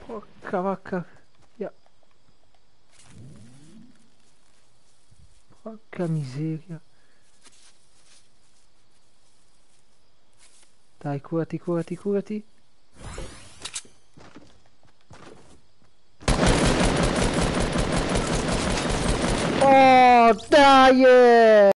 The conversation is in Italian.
Porca vacca. Ya. Porca miseria. Dai, curati, curati, curati. Oh, dai!